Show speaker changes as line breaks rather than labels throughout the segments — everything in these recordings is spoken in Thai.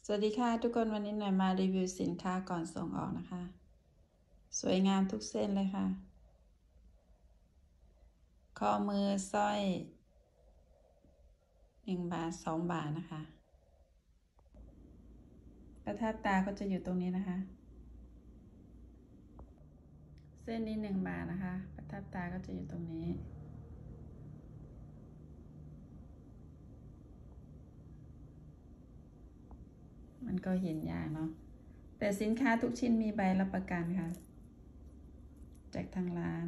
สวัสดีค่ะทุกคนวันนี้หน่อยมารีวิวสินค้าก่อนส่งออกนะคะ สวยงามทุกเส้นเลยค่ะ ข้อมือสร้อย1 บาท2 บาทนะคะ ประทับตาก็จะอยู่ตรงนี้นะคะ เส้นนี้1 บาทนะคะ ประทับตาก็จะอยู่ตรงนี้ มันก็เห็นยากเนาะแต่สินค้าทุกชิ้นมีใบรับประกันค่ะ จากทางร้าน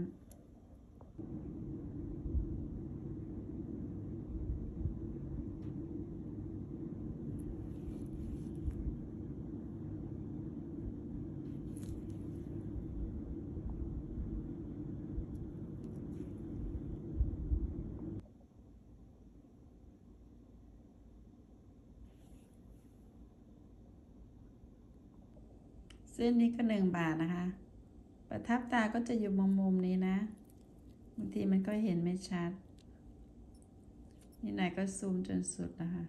เส้นนี้ก็1 บาทนะคะ ประทับตาก็จะอยู่มุมนี้นะบางทีมันก็เห็นไม่ชัดนี่ไหนก็ซูมจนสุดนะคะ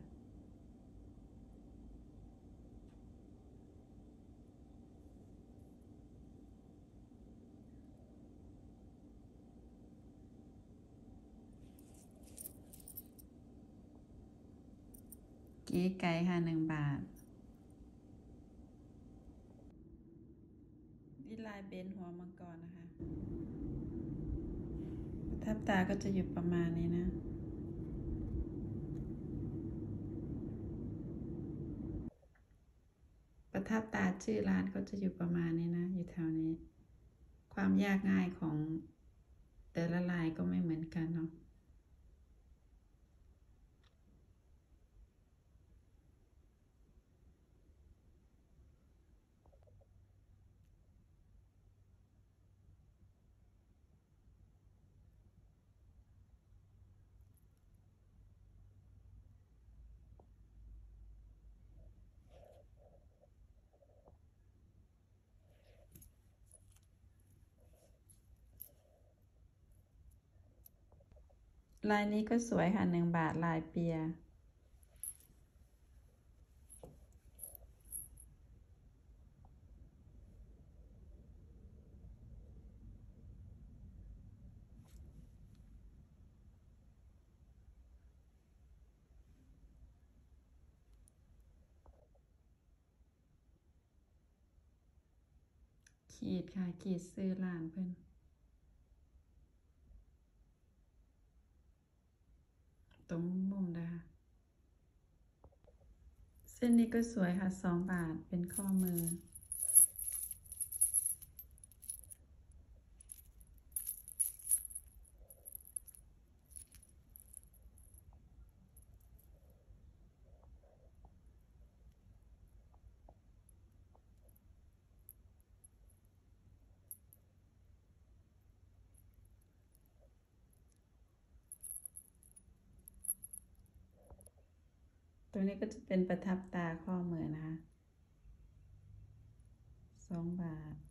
เก๋ไก่ค่ะ1 บาทนี่ลายเบนหัวมังกรนะคะประทับตาก็จะอยู่ประมาณนี้นะประทับตาชื่อร้านก็จะอยู่ประมาณนี้นะอยู่แถวนี้ ความยากง่ายของแต่ละลายก็ไม่เหมือนกันเนาะลายนี้ก็สวยค่ะ1 บาทลายเปียขีดค่ะขีดซื้อร้านเพิ่นตรงมุมนะคะเส้นนี้ก็สวยค่ะ2 บาทเป็นข้อมือตรงนี้ก็จะเป็นประทับตาข้อมือนะคะ2 บาท